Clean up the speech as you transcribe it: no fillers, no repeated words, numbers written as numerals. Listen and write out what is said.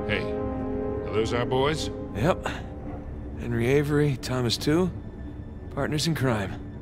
Hey, are those our boys? Yep. Henry Avery, Thomas too. Partners in crime.